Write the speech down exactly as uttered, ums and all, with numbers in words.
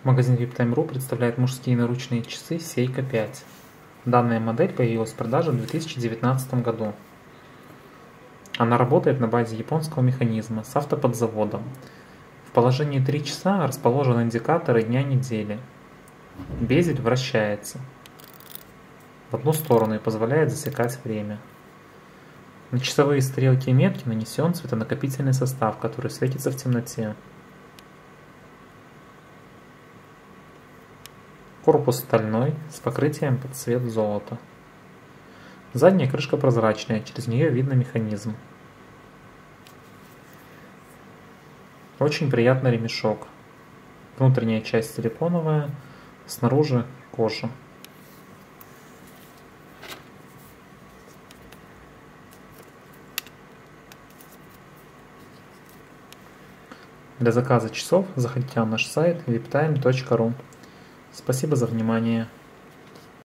Магазин виптайм точка ру представляет мужские наручные часы Сейка пять. Данная модель появилась в продаже в две тысячи девятнадцатом году. Она работает на базе японского механизма с автоподзаводом. В положении три часа расположен индикатор и дня недели. Безель вращается в одну сторону и позволяет засекать время. На часовые стрелки и метки нанесен светонакопительный состав, который светится в темноте. Корпус стальной, с покрытием под цвет золота. Задняя крышка прозрачная, через нее видно механизм. Очень приятный ремешок. Внутренняя часть силиконовая, снаружи кожа. Для заказа часов заходите на наш сайт виптайм точка ру. Спасибо за внимание.